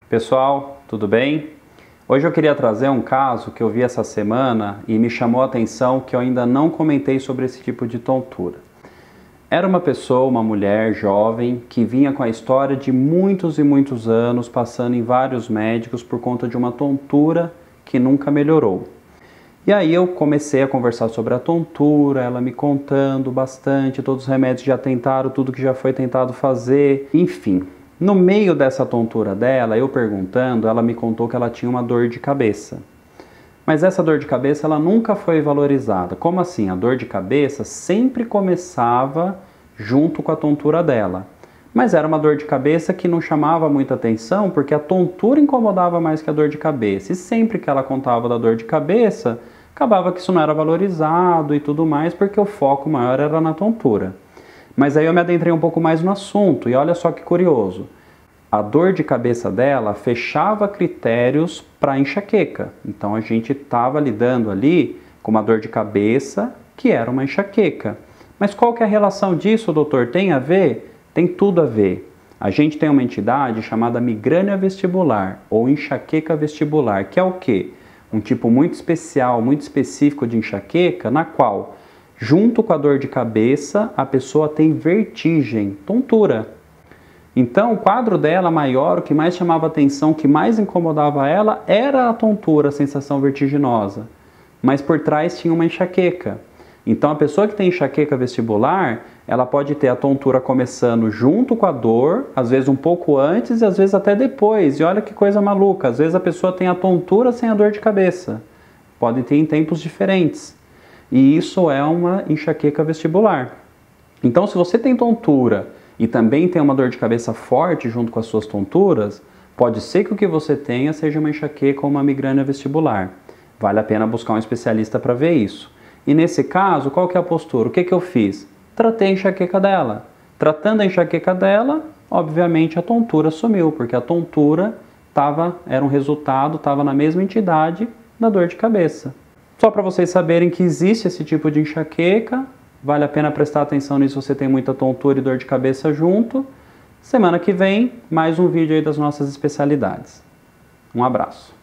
Pessoal, tudo bem? Hoje eu queria trazer um caso que eu vi essa semana e me chamou a atenção que eu ainda não comentei sobre esse tipo de tontura. Era uma pessoa, uma mulher jovem, que vinha com a história de muitos e muitos anos passando em vários médicos por conta de uma tontura que nunca melhorou. E aí eu comecei a conversar sobre a tontura, ela me contando bastante, todos os remédios já tentaram, tudo que já foi tentado fazer, enfim. No meio dessa tontura dela, eu perguntando, ela me contou que ela tinha uma dor de cabeça. Mas essa dor de cabeça, ela nunca foi valorizada. Como assim? A dor de cabeça sempre começava junto com a tontura dela. Mas era uma dor de cabeça que não chamava muita atenção, porque a tontura incomodava mais que a dor de cabeça. E sempre que ela contava da dor de cabeça, acabava que isso não era valorizado e tudo mais, porque o foco maior era na tontura. Mas aí eu me adentrei um pouco mais no assunto e olha só que curioso. A dor de cabeça dela fechava critérios para enxaqueca. Então a gente estava lidando ali com uma dor de cabeça que era uma enxaqueca. Mas qual que é a relação disso, doutor? Tem a ver? Tem tudo a ver. A gente tem uma entidade chamada migrânia vestibular ou enxaqueca vestibular, que é o quê? Um tipo muito especial, muito específico de enxaqueca, na qual junto com a dor de cabeça, a pessoa tem vertigem, tontura. Então, o quadro dela maior, o que mais chamava atenção, o que mais incomodava ela, era a tontura, a sensação vertiginosa. Mas por trás tinha uma enxaqueca. Então, a pessoa que tem enxaqueca vestibular, ela pode ter a tontura começando junto com a dor, às vezes um pouco antes e às vezes até depois. E olha que coisa maluca, às vezes a pessoa tem a tontura sem a dor de cabeça. Pode ter em tempos diferentes. E isso é uma enxaqueca vestibular. Então, se você tem tontura e também tem uma dor de cabeça forte junto com as suas tonturas, pode ser que o que você tenha seja uma enxaqueca ou uma migrânia vestibular. Vale a pena buscar um especialista para ver isso. E nesse caso, qual que é a postura? O que eu fiz? Tratei a enxaqueca dela. Tratando a enxaqueca dela, obviamente a tontura sumiu, porque a tontura era um resultado, estava na mesma entidade da dor de cabeça. Só para vocês saberem que existe esse tipo de enxaqueca, vale a pena prestar atenção nisso se você tem muita tontura e dor de cabeça junto. Semana que vem, mais um vídeo aí das nossas especialidades. Um abraço.